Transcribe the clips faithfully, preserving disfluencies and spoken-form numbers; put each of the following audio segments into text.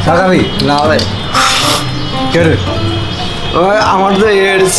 খাবি না ভাই কে রে ওই আমার তো এডস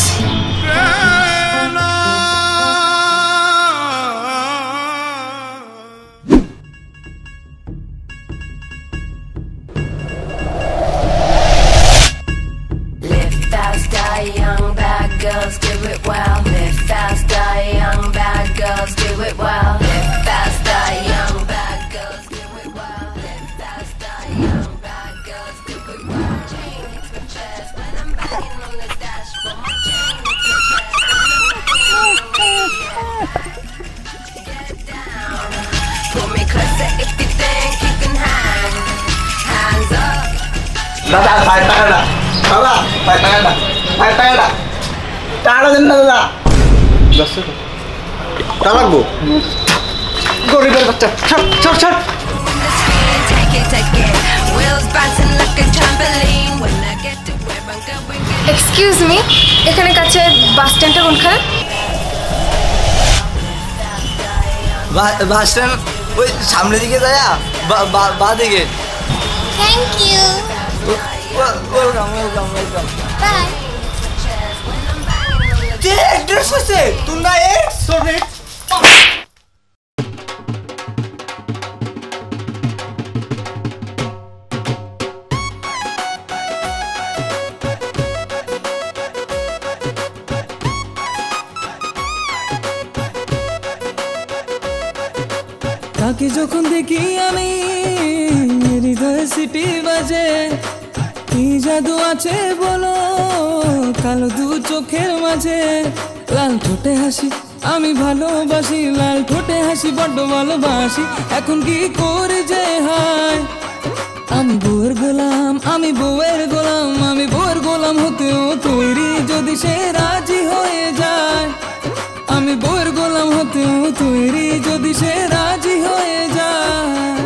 দাদা ভাই টাকাটা দাদা ভাই টাকাটা ভাই টাকাটা টাকাটা দেন না দাদা দশ টাকা লাগবো গরিবের বাচ্চা ছাড় ছাড় ছাড় এক্সকিউজ মি এখানে কাছে বাস স্ট্যান্ডটা কোনখানে বাস স্ট্যান্ড ওই সামনের দিকে যায় বা দিকে thank you welcome welcome welcome bye কে অ্যাড্রেস আছে তুই না এক্স সরি তাকে যখন দেখি আমি হৃদয় সিটি বাজে কি জাদু আছে বলো কালো দু চোখের মাঝে লাল ঠোঁটে হাসি আমি ভালোবাসি লাল ঠোঁটে হাসি বড্ড ভালোবাসি এখন কি করে যে হায় আমি বউয়ের গোলাম আমি বউয়ের গোলাম আমি বউয়ের গোলাম হতেও তৈরি যদি সে রাজি হয়ে যায় আমি বউয়ের গোলাম হতেও তৈরি যদি সে রাজি হয়ে যায়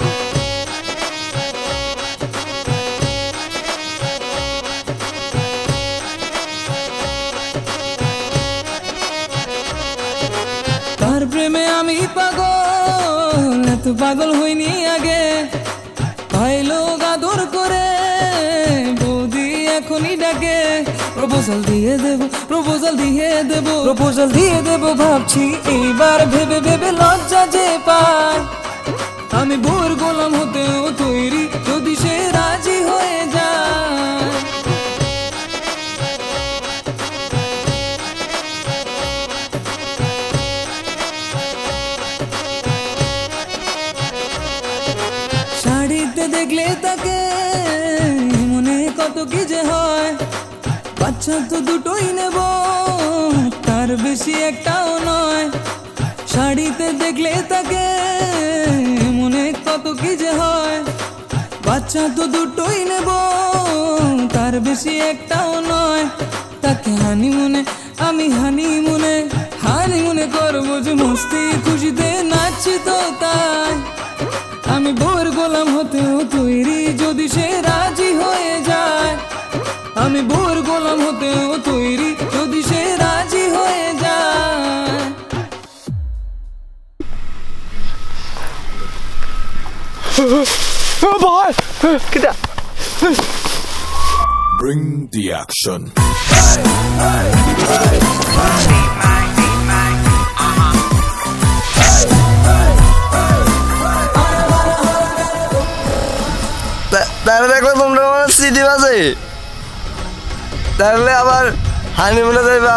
তার প্রেমে আমি পাগল এত পাগল হইনি আগে পাইলো গাদর করে বৌদি এখনই ডাকে প্রপোজাল দিয়ে দেব প্রপোজাল দিয়ে দেব প্রপোজাল দিয়ে দেব ভাবছি এইবার ভেবে ভেবে লজ্জা যে পায় আমি বোর গোলাম হতেও তৈরি যদি সে রাজি হয়ে যায় শাড়িতে দেখলে তাকে মনে কত কি যে হয় বাচ্চা তো দুটোই নেব তার বেশি একটাও নয় শাড়িতে দেখলে তাকে মনে কত কি যে হয় বাচ্চা তো দুটোই নেব তার বেশি একটাও নয় তাকে হানি মনে আমি হানি মনে হানি মনে করবো যে মস্তি খুশিতে নাচছি তো তাই আমি বউয়ের গোলাম হতেও তৈরি যদি সে রাজি হয়ে যায় আমি বউয়ের গোলাম হতেও তৈরি যদি সে রাজি হয়ে যায় ভাই কিটা Bring the action. তাহলে দেখো তোমরা আমার সিটি বাজে তাহলে আবার হানিমুনে যাইবা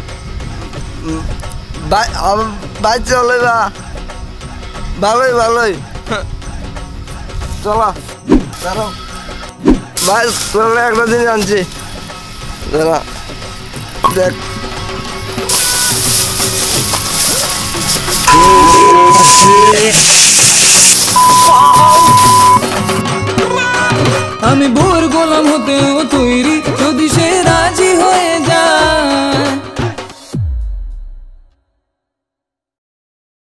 বাইক চলাইবা ভালোই ভালোই চলো দেখো ভাই চলে একটা জিনিস আনছি দাঁড়া দেখ আমি বউয়ের গোলাম হতেও